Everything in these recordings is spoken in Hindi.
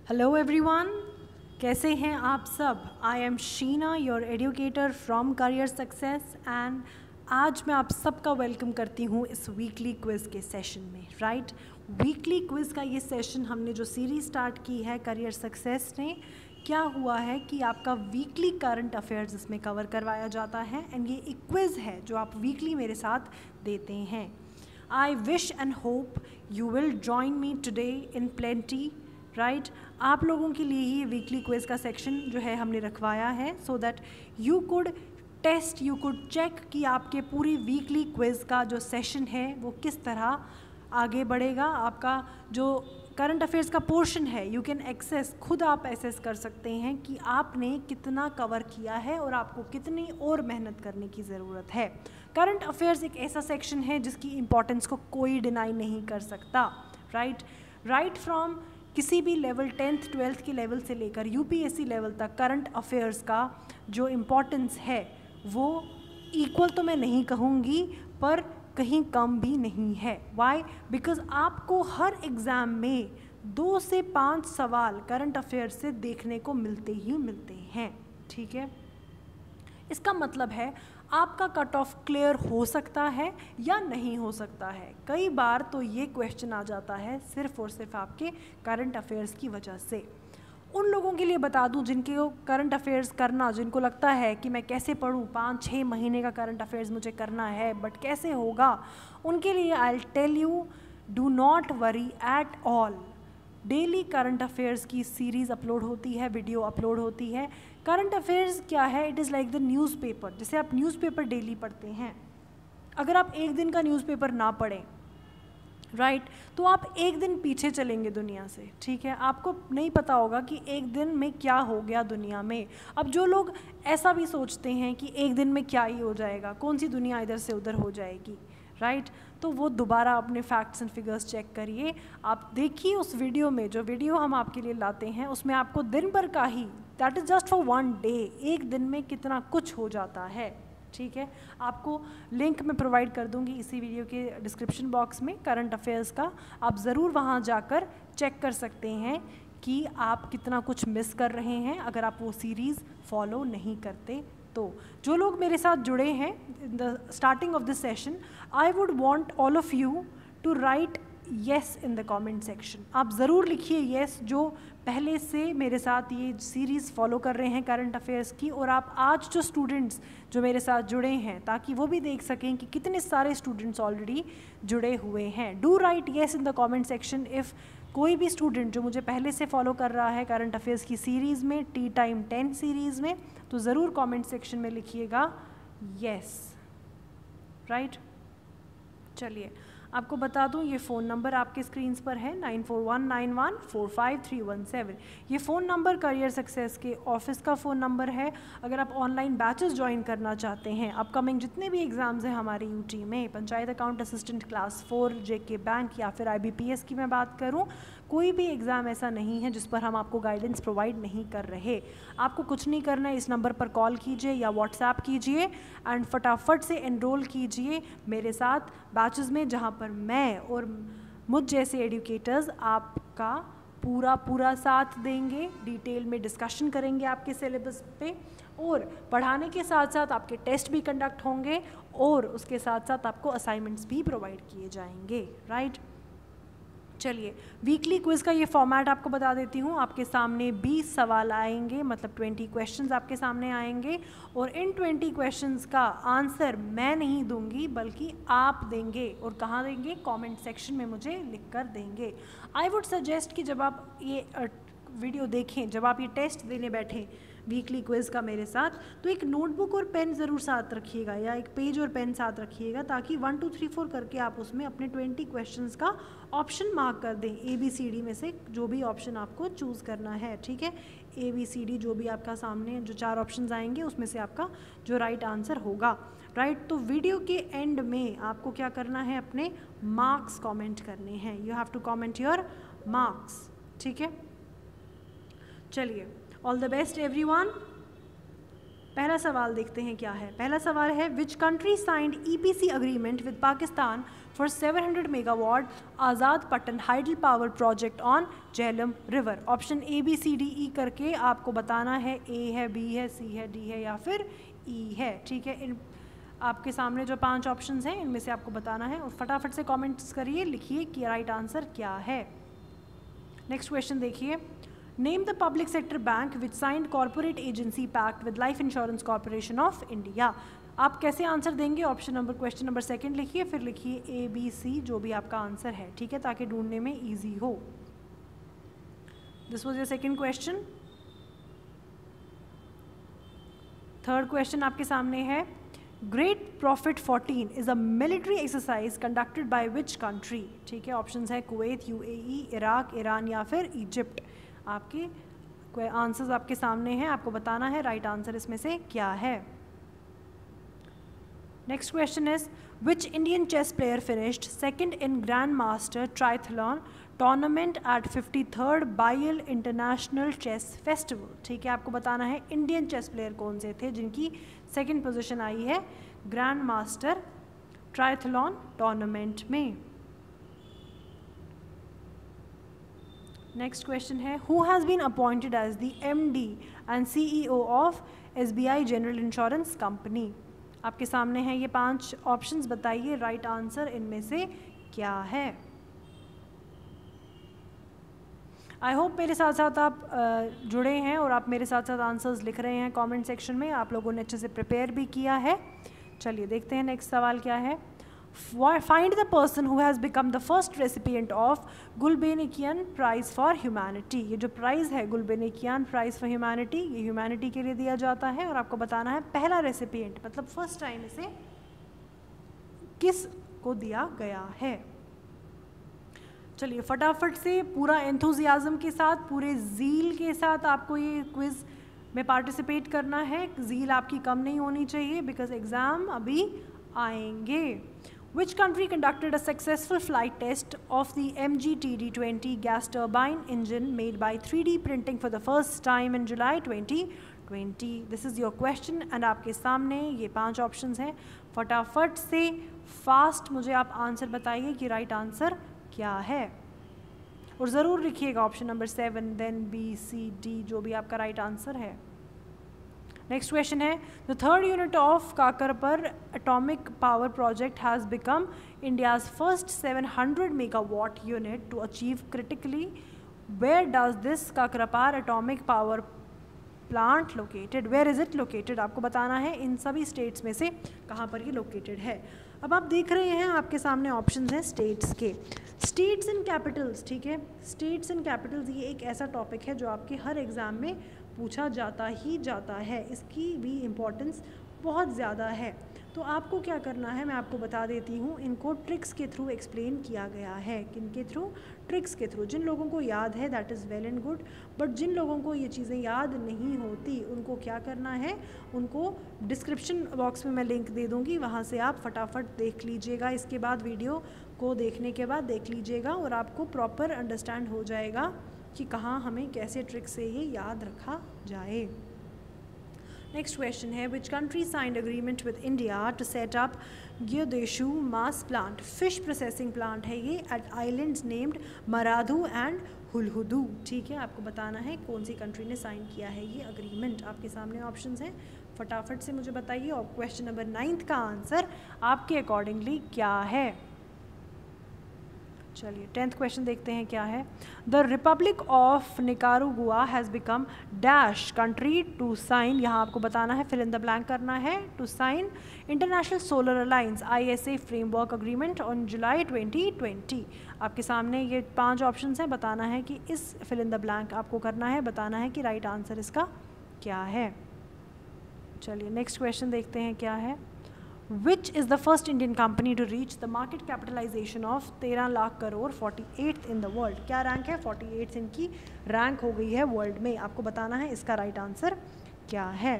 हेलो एवरीवन, कैसे हैं आप सब। I am Sheena, your educator from Career Success, and आज मैं आप सबका वेलकम करती हूँ इस वीकली क्विज़ के सेशन में। राइट, वीकली क्विज़ का ये सेशन हमने जो सीरीज़ स्टार्ट की है करियर सक्सेस ने, क्या हुआ है कि आपका वीकली करंट अफेयर्स इसमें कवर करवाया जाता है एंड ये एक क्विज़ है जो आप वीकली मेरे साथ देते हैं। I wish and hope you will join me today in plenty. Right, आप लोगों के लिए ही वीकली क्विज़ का सेक्शन जो है हमने रखवाया है so that you could test, you could check कि आपके पूरी वीकली क्विज़ का जो सेशन है वो किस तरह आगे बढ़ेगा। आपका जो करंट अफेयर्स का पोर्शन है यू कैन एक्सेस, खुद आप एसेस कर सकते हैं कि आपने कितना कवर किया है और आपको कितनी और मेहनत करने की ज़रूरत है। करंट अफेयर्स एक ऐसा सेक्शन है जिसकी इम्पॉर्टेंस को कोई डिनाई नहीं कर सकता। राइट फ्रॉम किसी भी लेवल 10th 12th के लेवल से लेकर यूपीएससी लेवल तक करंट अफेयर्स का जो इम्पोर्टेंस है वो इक्वल तो मैं नहीं कहूँगी पर कहीं कम भी नहीं है। वाई? बिकॉज आपको हर एग्ज़ाम में 2 से 5 सवाल करंट अफेयर्स से देखने को मिलते ही मिलते हैं। ठीक है, इसका मतलब है आपका कट ऑफ क्लियर हो सकता है या नहीं हो सकता है। कई बार तो ये क्वेश्चन आ जाता है सिर्फ और सिर्फ आपके करंट अफेयर्स की वजह से। उन लोगों के लिए बता दूं जिनके करंट अफेयर्स करना, जिनको लगता है कि मैं कैसे पढूं, 5-6 महीने का करंट अफेयर्स मुझे करना है बट कैसे होगा, उनके लिए I will tell you, do not worry at all. Daily current affairs की सीरीज़ अपलोड होती है, वीडियो अपलोड होती है। करंट अफेयर्स क्या है? It is like the newspaper. जैसे आप न्यूज़पेपर डेली पढ़ते हैं, अगर आप एक दिन का न्यूज़पेपर ना पढ़ें राइट, तो आप एक दिन पीछे चलेंगे दुनिया से। ठीक है, आपको नहीं पता होगा कि एक दिन में क्या हो गया दुनिया में। अब जो लोग ऐसा भी सोचते हैं कि एक दिन में क्या ही हो जाएगा, कौन सी दुनिया इधर से उधर हो जाएगी, राइट, तो वो दोबारा अपने फैक्ट्स एंड फिगर्स चेक करिए। आप देखिए उस वीडियो में, जो वीडियो हम आपके लिए लाते हैं उसमें आपको दिन भर का ही, that is just for 1 day, एक दिन में कितना कुछ हो जाता है। ठीक है, आपको लिंक मैं प्रोवाइड कर दूंगी इसी वीडियो के डिस्क्रिप्शन बॉक्स में करंट अफेयर्स का। आप ज़रूर वहाँ जाकर चेक कर सकते हैं कि आप कितना कुछ मिस कर रहे हैं अगर आप वो सीरीज़ फॉलो नहीं करते। तो जो लोग मेरे साथ जुड़े हैं in the starting of this session, I would want all of you to write yes in the comment section. आप ज़रूर लिखिए येस, जो पहले से मेरे साथ ये सीरीज़ फॉलो कर रहे हैं करंट अफेयर्स की, और आप आज जो स्टूडेंट्स जो मेरे साथ जुड़े हैं ताकि वो भी देख सकें कि कितने सारे स्टूडेंट्स ऑलरेडी जुड़े हुए हैं। Do write yes in the comment section if कोई भी स्टूडेंट जो मुझे पहले से फॉलो कर रहा है करंट अफेयर्स की सीरीज़ में, टी टाइम 10 सीरीज़ में, तो ज़रूर कमेंट सेक्शन में लिखिएगा येस। राइट, चलिए आपको बता दूं, ये फ़ोन नंबर आपके स्क्रीन्स पर है 9419145317। ये फ़ोन नंबर करियर सक्सेस के ऑफिस का फ़ोन नंबर है। अगर आप ऑनलाइन बैचेस ज्वाइन करना चाहते हैं, अपकमिंग जितने भी एग्ज़ाम्स हैं हमारे यूटी में, panchayat account assistant class 4, JK bank या फिर IBPS की मैं बात करूं, कोई भी एग्ज़ाम ऐसा नहीं है जिस पर हम आपको गाइडेंस प्रोवाइड नहीं कर रहे। आपको कुछ नहीं करना है, इस नंबर पर कॉल कीजिए या व्हाट्सएप कीजिए एंड फटाफट से एनरोल कीजिए मेरे साथ बैचेस में, जहाँ पर मैं और मुझ जैसे एडुकेटर्स आपका पूरा साथ देंगे। डिटेल में डिस्कशन करेंगे आपके सिलेबस पे, और पढ़ाने के साथ साथ आपके टेस्ट भी कंडक्ट होंगे और उसके साथ साथ आपको असाइनमेंट्स भी प्रोवाइड किए जाएंगे। राइट, चलिए वीकली क्विज़ का ये फॉर्मेट आपको बता देती हूँ। आपके सामने 20 सवाल आएंगे, मतलब 20 क्वेश्चंस आपके सामने आएंगे, और इन 20 क्वेश्चंस का आंसर मैं नहीं दूंगी बल्कि आप देंगे। और कहाँ देंगे? कमेंट सेक्शन में मुझे लिख कर देंगे। आई वुड सजेस्ट कि जब आप ये वीडियो देखें, जब आप ये टेस्ट देने बैठें वीकली क्विज़ का मेरे साथ, तो एक नोटबुक और पेन ज़रूर साथ रखिएगा या एक पेज और पेन साथ रखिएगा, ताकि 1 2 3 4 करके आप उसमें अपने 20 क्वेश्चंस का ऑप्शन मार्क कर दें। ABCD में से जो भी ऑप्शन आपको चूज़ करना है। ठीक है, ABCD जो भी आपका सामने जो 4 ऑप्शंस आएंगे उसमें से आपका जो राइट आंसर होगा। राइट, तो वीडियो के एंड में आपको क्या करना है? अपने मार्क्स कॉमेंट करने हैं। You have to comment your marks. ठीक है, चलिए, ऑल द बेस्ट एवरीवन। पहला सवाल देखते हैं क्या है। पहला सवाल है which country signed EPC agreement with Pakistan for 700 megawatt Azad Pattan hydel power project on Jhelum river. Option A B C D E करके आपको बताना है, ए है, बी है, सी है, डी है या फिर ई है। ठीक है, इन आपके सामने जो 5 ऑप्शंस हैं इनमें से आपको बताना है और फटाफट से कमेंट्स करिए, लिखिए कि राइट आंसर क्या है। नेक्स्ट क्वेश्चन देखिए, name the public sector bank which signed corporate agency pact with life insurance corporation of India. आप कैसे आंसर देंगे? क्वेश्चन नंबर 2 लिखिए, फिर लिखिए ए बी सी जो भी आपका आंसर है। ठीक है, ताकि ढूंढने में ईजी हो। This was your second question. Third question आपके सामने है, great profit 14 is a military exercise conducted by which country. ठीक है, ऑप्शंस है कुवैत, यूएई, इराक, ईरान या फिर इजिप्ट। आपके आंसर्स आपके सामने हैं, आपको बताना है राइट आंसर इसमें से क्या है। Next question is which Indian chess player finished second in grand master triathlon tournament at 53rd Biel international chess festival. ठीक है, आपको बताना है इंडियन चेस प्लेयर कौन से थे जिनकी सेकंड पोजीशन आई है ग्रैंड मास्टर ट्राइथलॉन टूर्नामेंट में। नेक्स्ट क्वेश्चन है, who has been appointed as the MD and CEO of SBI general insurance company. आपके सामने हैं ये 5 ऑप्शंस, बताइए राइट आंसर इनमें से क्या है। आई होप मेरे साथ साथ आप जुड़े हैं और आप मेरे साथ साथ आंसर्स लिख रहे हैं कमेंट सेक्शन में। आप लोगों ने अच्छे से प्रिपेयर भी किया है। चलिए देखते हैं नेक्स्ट सवाल क्या है। Find the person who has become the first recipient of Gulbenkian prize for humanity. ये जो प्राइज़ है गुल्बेनिकियन प्राइज़ फॉर ह्यूमैनिटी, ये ह्यूमैनिटी के लिए दिया जाता है और आपको बताना है पहला रेसिपिएंट मतलब फर्स्ट टाइम इसे किस को दिया गया है। चलिए फटाफट से पूरा एंथुजियाज्म के साथ, पूरे ज़ील के साथ आपको ये क्विज़ में पार्टिसिपेट करना है। ज़ील आपकी कम नहीं होनी चाहिए बिकॉज एग्ज़ाम अभी आएंगे। Which country conducted a successful flight test of the MG TD20 gas turbine engine made by 3D printing for the first time in July 2020? This is your question and आपके सामने ये 5 ऑप्शंस हैं। फटाफट से फास्ट मुझे आप आंसर बताइए कि राइट आंसर क्या है और ज़रूर लिखिएगा option number 7 then B C D जो भी आपका राइट आंसर है। नेक्स्ट क्वेश्चन है, the third unit of Kakrapar atomic power project has become India's first 700 megawatt unit to achieve critically where does this Kakrapar atomic power plant located, where is it located. आपको बताना है इन सभी स्टेट्स में से कहाँ पर ये लोकेटेड है। अब आप देख रहे हैं आपके सामने ऑप्शंस हैं स्टेट्स के, स्टेट्स एंड कैपिटल्स। ठीक है, स्टेट्स एंड कैपिटल्स ये एक ऐसा टॉपिक है जो आपके हर एग्ज़ाम में पूछा जाता ही जाता है, इसकी भी इम्पोर्टेंस बहुत ज़्यादा है। तो आपको क्या करना है मैं आपको बता देती हूँ। इनको ट्रिक्स के थ्रू एक्सप्लेन किया गया है। किन के थ्रू? ट्रिक्स के थ्रू। जिन लोगों को याद है that is well and good, but जिन लोगों को ये चीज़ें याद नहीं होती उनको क्या करना है, उनको डिस्क्रिप्शन बॉक्स में मैं लिंक दे दूँगी, वहाँ से आप फटाफट देख लीजिएगा। इसके बाद वीडियो को देखने के बाद देख लीजिएगा और आपको प्रॉपर अंडरस्टैंड हो जाएगा कि कहाँ हमें कैसे ट्रिक से ये याद रखा जाए। नेक्स्ट क्वेश्चन है, which country signed agreement with India to set up Gyodeshu mass plant, fish processing plant है ये at islands named Maradhoo and Hulhudhoo. ठीक है, आपको बताना है कौन सी कंट्री ने साइन किया है ये अग्रीमेंट। आपके सामने ऑप्शंस हैं, फटाफट से मुझे बताइए। और क्वेश्चन नंबर 9 का आंसर आपके अकॉर्डिंगली क्या है। चलिए 10th क्वेश्चन देखते हैं क्या है। The Republic of Nicaragua has become dash country to sign, यहाँ आपको बताना है, फिल इन द ब्लैंक करना है, to sign international solar alliance ISA framework agreement on July 2020। आपके सामने ये 5 ऑप्शंस हैं, बताना है कि इस फिल इन द ब्लैंक आपको करना है, बताना है कि राइट आंसर इसका क्या है। चलिए नेक्स्ट क्वेश्चन देखते हैं क्या है। Which is the first Indian company to reach the market capitalization of 13 lakh crore 48th in the world? क्या रैंक है? 48th इनकी रैंक हो गई है वर्ल्ड में। आपको बताना है इसका राइट आंसर क्या है।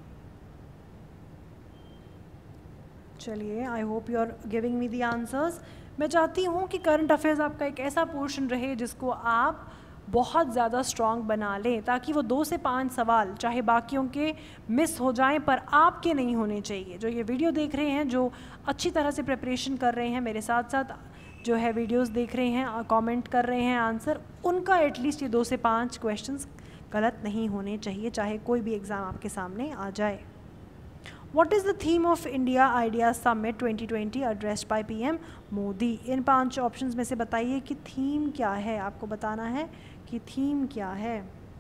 चलिए I hope you are giving me the answers. मैं चाहती हूँ कि करंट अफेयर्स आपका एक ऐसा पोर्शन रहे जिसको आप बहुत ज़्यादा स्ट्रॉन्ग बना लें, ताकि वो 2 से 5 सवाल चाहे बाकियों के मिस हो जाएं पर आपके नहीं होने चाहिए। जो ये वीडियो देख रहे हैं, जो अच्छी तरह से प्रिपरेशन कर रहे हैं, मेरे साथ साथ जो है वीडियोस देख रहे हैं, कमेंट कर रहे हैं आंसर, उनका एटलीस्ट ये 2 से 5 क्वेश्चंस गलत नहीं होने चाहिए, चाहे कोई भी एग्ज़ाम आपके सामने आ जाए। What is the theme of India Ideas Summit 2020 addressed by PM Modi? इन 5 ऑप्शंस में से बताइए कि थीम क्या है, आपको बताना है कि थीम क्या है।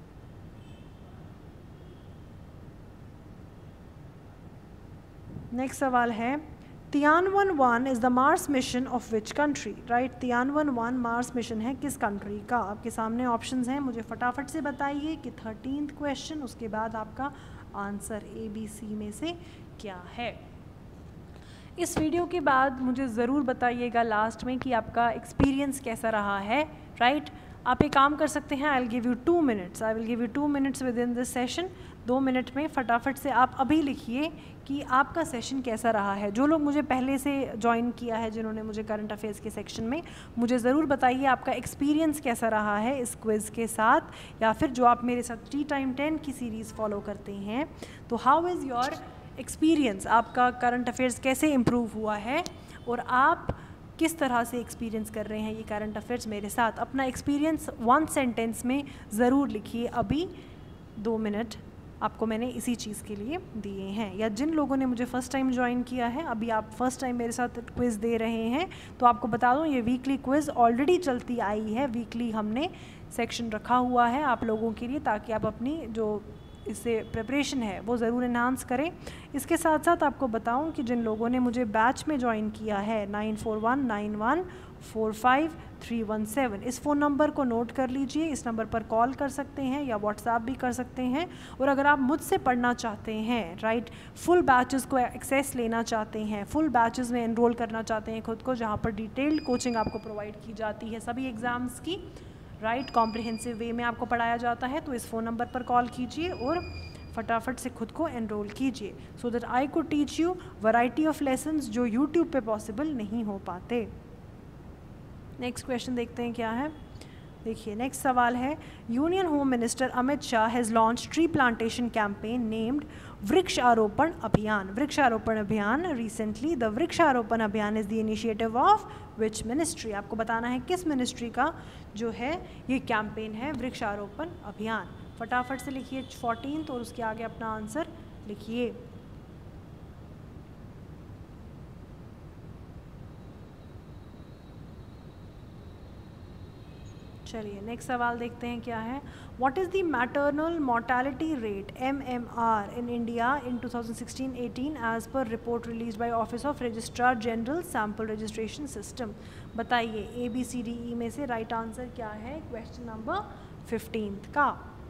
नेक्स्ट सवाल है, Tianwen-1 is the Mars mission of which country? Right, Tianwen-1 Mars mission है किस कंट्री का? आपके सामने ऑप्शंस हैं, मुझे फटाफट से बताइए कि 13th क्वेश्चन, उसके बाद आपका आंसर ABC में से क्या है। इस वीडियो के बाद मुझे ज़रूर बताइएगा लास्ट में कि आपका एक्सपीरियंस कैसा रहा है। राइट, आप एक काम कर सकते हैं, I will give you 2 minutes within this session. 2 minute में फटाफट से आप अभी लिखिए कि आपका सेशन कैसा रहा है। जो लोग मुझे पहले से ज्वाइन किया है, जिन्होंने मुझे करंट अफेयर्स के सेक्शन में, मुझे ज़रूर बताइए आपका एक्सपीरियंस कैसा रहा है इस क्विज़ के साथ, या फिर जो आप मेरे साथ टी टाइम 10 की सीरीज़ फॉलो करते हैं, तो हाउ इज़ योर एक्सपीरियंस, आपका करंट अफेयर्स कैसे इम्प्रूव हुआ है और आप किस तरह से एक्सपीरियंस कर रहे हैं ये करंट अफेयर्स मेरे साथ। अपना एक्सपीरियंस 1 सेंटेंस में ज़रूर लिखिए। अभी 2 मिनट आपको मैंने इसी चीज़ के लिए दिए हैं। या जिन लोगों ने मुझे फ़र्स्ट टाइम ज्वाइन किया है, अभी आप फर्स्ट टाइम मेरे साथ क्विज़ दे रहे हैं, तो आपको बता दूं ये वीकली क्विज़ ऑलरेडी चलती आई है। वीकली हमने सेक्शन रखा हुआ है आप लोगों के लिए, ताकि आप अपनी जो इससे प्रिपरेशन है वो ज़रूर एनहांस करें। इसके साथ साथ आपको बताऊं कि जिन लोगों ने मुझे बैच में ज्वाइन किया है 9419145317, इस फ़ोन नंबर को नोट कर लीजिए। इस नंबर पर कॉल कर सकते हैं या व्हाट्सएप भी कर सकते हैं। और अगर आप मुझसे पढ़ना चाहते हैं, राइट, फुल बैचेस को एक्सेस लेना चाहते हैं, फुल बैचेस में एनरोल करना चाहते हैं खुद को, जहाँ पर डिटेल्ड कोचिंग आपको प्रोवाइड की जाती है सभी एग्ज़ाम्स की, राइट, कॉम्प्रिहेंसिव वे में आपको पढ़ाया जाता है, तो इस फ़ोन नंबर पर कॉल कीजिए और फटाफट से खुद को एनरोल कीजिए, so that I could teach you variety of lessons जो यूट्यूब पे पॉसिबल नहीं हो पाते। नेक्स्ट क्वेश्चन देखते हैं क्या है। देखिए, नेक्स्ट सवाल है, union home minister Amit Shah has launch tree plantation campaign named Vriksharopan Abhiyan. Vriksharopan Abhiyan recently, the Vriksharopan Abhiyan is the initiative of which ministry? आपको बताना है किस मिनिस्ट्री का जो है ये कैंपेन है वृक्षारोपण अभियान। फटाफट से लिखिए 14th और उसके आगे अपना आंसर लिखिए। चलिए नेक्स्ट सवाल देखते हैं क्या है। What is the maternal mortality rate MMR in India in 2016-18 as per report release by office of registrar general sample registration system? बताइए ABCDE में से राइट आंसर क्या है क्वेश्चन नंबर 15 का।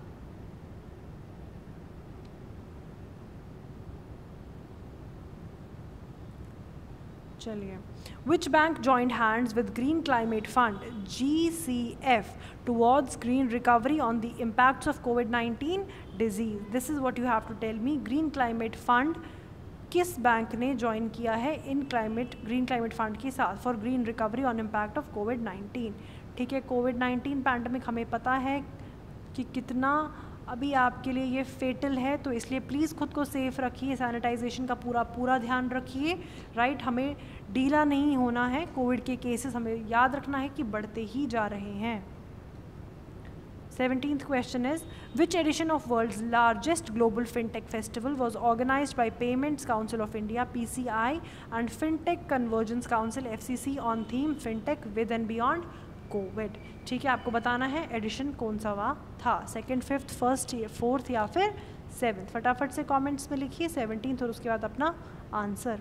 चलिए, Which bank joined hands with Green Climate Fund GCF towards green recovery on the impacts of COVID-19 disease? This is what you have to tell me. Green Climate Fund किस बैंक ने ज्वाइन किया है इन ग्रीन क्लाइमेट फंड के साथ for green recovery on impact of COVID-19? ठीक है, COVID-19 पैंडमिक हमें पता है कि कितना अभी आपके लिए ये फेटल है, तो इसलिए प्लीज़ खुद को सेफ़ रखिए, सैनिटाइजेशन का पूरा ध्यान रखिए, राइट। हमें ढीला नहीं होना है, कोविड के केसेस हमें याद रखना है कि बढ़ते ही जा रहे हैं। 17th question is, which edition of world's largest global fintech festival was organized by Payments Council of India PCI and Fintech Convergence Council FCC on theme Fintech with and beyond COVID? ठीक है, आपको बताना है एडिशन कौन सा हुआ था, 2nd, 5th, 1st, 4th या फिर 7th। फटाफट से कमेंट्स में लिखिए 17th और उसके बाद अपना आंसर।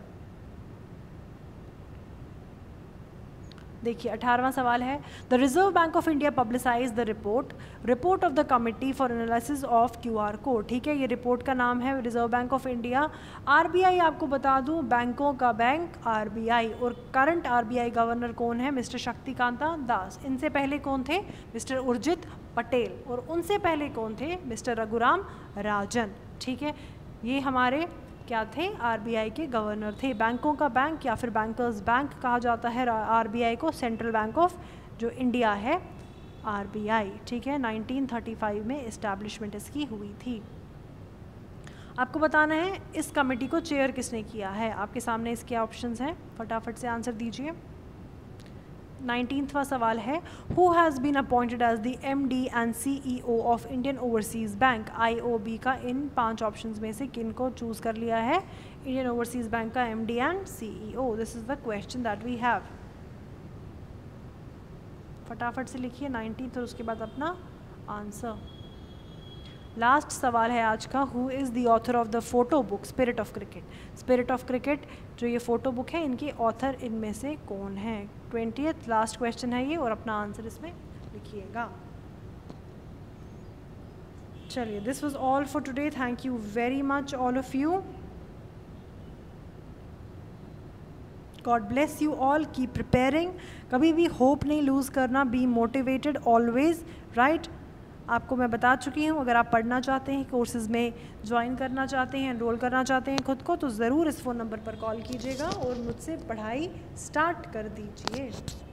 देखिए 18वां सवाल है, the Reserve Bank of India publicise the report of the committee for analysis of QR code. ठीक है, ये रिपोर्ट का नाम है Reserve Bank of India. RBI आपको बता दूं, बैंकों का बैंक RBI, और करंट RBI गवर्नर कौन है? मिस्टर शक्तिकांता दास। इनसे पहले कौन थे? मिस्टर उर्जित पटेल। और उनसे पहले कौन थे? मिस्टर रघुराम राजन। ठीक है, ये हमारे क्या थे? RBI के गवर्नर थे। बैंकों का बैंक या फिर बैंकर्स बैंक कहा जाता है RBI को, सेंट्रल बैंक ऑफ जो इंडिया है, RBI, ठीक है। 1935 में इस्टेब्लिशमेंट इसकी हुई थी। आपको बताना है इस कमेटी को चेयर किसने किया है। आपके सामने इसके ऑप्शंस हैं, फटाफट से आंसर दीजिए। 19वां सवाल है, who has been appointed as the MD and CEO of Indian Overseas Bank, IOB का इन 5 ऑप्शंस में से किन को चूज़ कर लिया है इंडियन ओवरसीज़ बैंक का MD and CEO। This is the question that we have. फटाफट से लिखिए 19 और उसके बाद अपना आंसर। लास्ट सवाल है आज का, who is the author of the photo book Spirit of Cricket. Spirit of Cricket जो ये फ़ोटो बुक है, इनके ऑथर इनमें से कौन है। 20th लास्ट क्वेश्चन है ये, और अपना आंसर इसमें लिखिएगा। चलिए, this was all for today. Thank you very much all of you. God bless you all, keep preparing. कभी भी होप नहीं लूज़ करना, बी मोटिवेटेड ऑलवेज, राइट। आपको मैं बता चुकी हूँ, अगर आप पढ़ना चाहते हैं, कोर्सेज़ में ज्वाइन करना चाहते हैं, एनरोल करना चाहते हैं खुद को, तो ज़रूर इस फ़ोन नंबर पर कॉल कीजिएगा और मुझसे पढ़ाई स्टार्ट कर दीजिए।